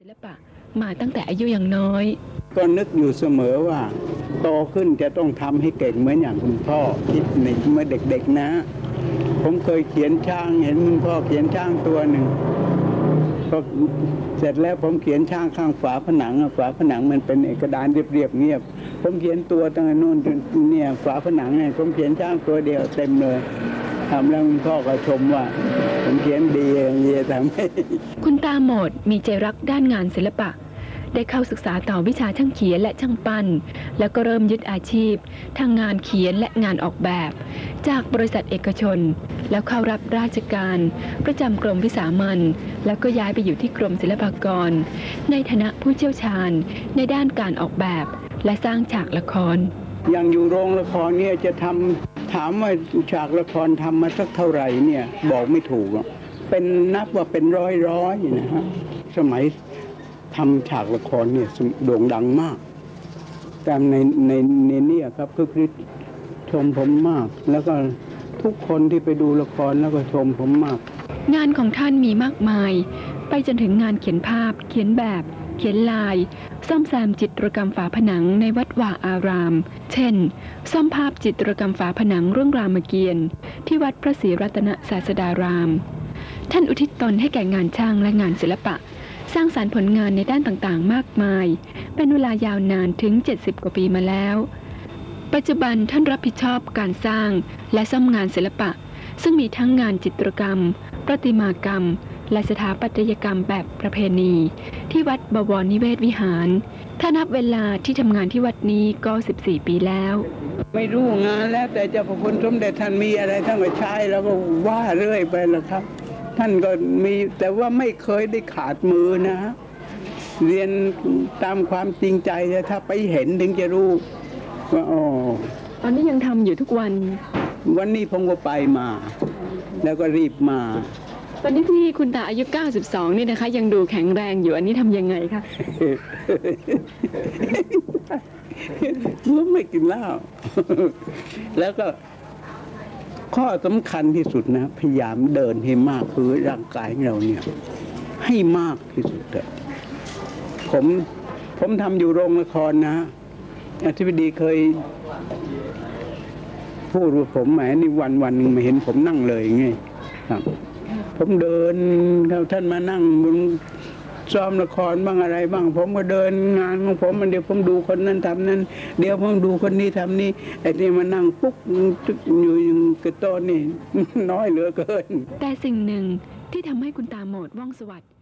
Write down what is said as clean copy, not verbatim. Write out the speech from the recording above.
ลปะมาตั้งแต่อายุยังน้อยก็นึกอยู่เสมอว่าโตขึ้นจะต้องทำให้เก่งเหมือนอย่างคุณพ่อคิดในเมื่อเด็กๆนะผมเคยเขียนช้างเห็นคุณพ่อเขียนช้างตัวหนึ่งก็เสร็จแล้วผมเขียนช้างข้างฝาผนังมันเป็นกระดานเรียบๆเงียบผมเขียนตัวตั้งแต่นู่นเนี่ยฝาผนังเนี่ยผมเขียนช้างตัวเดียวเต็มเลยทำแล้วคุณพ่อก็ชมว่าผมเขียนดีอย่างนี้ทำให้คุณตาโหมดมีใจรักด้านงานศิลปะได้เข้าศึกษาต่อวิชาช่างเขียนและช่างปั้นแล้วก็เริ่มยึดอาชีพทางงานเขียนและงานออกแบบจากบริษัทเอกชนแล้วเข้ารับราชการประจำกรมวิสามัญแล้วก็ย้ายไปอยู่ที่กรมศิลปากรในฐานะผู้เชี่ยวชาญในด้านการออกแบบและสร้างฉากละครอย่างอยู่โรงละครเนี่ยจะถามว่าฉากละครทำมาสักเท่าไหร่เนี่ยบอกไม่ถูกเป็นนับว่าเป็นร้อยนะฮะสมัยทำฉากละครเนี่ยโด่งดังมากแต่ในเนี่ยครับคือชมผมมากแล้วก็ทุกคนที่ไปดูละครแล้วก็ชมผมมากงานของท่านมีมากมายไปจนถึงงานเขียนภาพเขียนแบบเขียนลายซ่อมแซมจิตรกรรมฝาผนังในวัดวาอารามเช่นซ่อมภาพจิตรกรรมฝาผนังเรื่องรามเกียรติ์ที่วัดพระศรีรัตนศาสดารามท่านอุทิศตนให้แก่งานช่างและงานศิลปะสร้างสรรค์ผลงานในด้านต่างๆมากมายเป็นเวลายาวนานถึง70 กว่าปีมาแล้วปัจจุบันท่านรับผิดชอบการสร้างและซ่อมงานศิลปะซึ่งมีทั้งงานจิตรกรรมประติมากรรมและสถาปัตยกรรมแบบประเพณีที่วัดบวรนิเวศวิหารถ้านับเวลาที่ทำงานที่วัดนี้ก็14 ปีแล้วไม่รู้งานแล้วแต่เจ้าพระคุณสมเด็จท่านมีอะไรท่านก็ใช้แล้วก็ว่าเรื่อยไปแล้วครับท่านก็มีแต่ว่าไม่เคยได้ขาดมือนะเรียนตามความจริงใจถ้าไปเห็นถึงจะรู้ว่าอ๋อตอนนี้ยังทำอยู่ทุกวันนี้ผมก็ไปมาแล้วก็รีบมาตอนนี้ที่คุณตาอายุ92นี่นะคะยังดูแข็งแรงอยู่อันนี้ทำยังไงคะไม่กินเหล้าแล้วก็ข้อสำคัญที่สุดนะพยายามเดินให้มากคือร่างกายของเราเนี่ยให้มากที่สุดเลยผมทำอยู่โรงละครนะอธิบดีเคยพูดว่าผมแหมนี่วันหนึ่งมาเห็นผมนั่งเลยไงครับผมเดินท่านมานั่งบนซ้อมละครบ้างอะไรบ้างผมก็เดินงานของผมมันเดี๋ยวผมดูคนนั้นทำนั้นเดี๋ยวผมดูคนนี้ทำนี่ไอ้ที่มานั่งปุ๊กอยู่อย่างกระต้นนี่น้อยเหลือเกินแต่สิ่งหนึ่งที่ทำให้คุณตาโหมดว่องไสว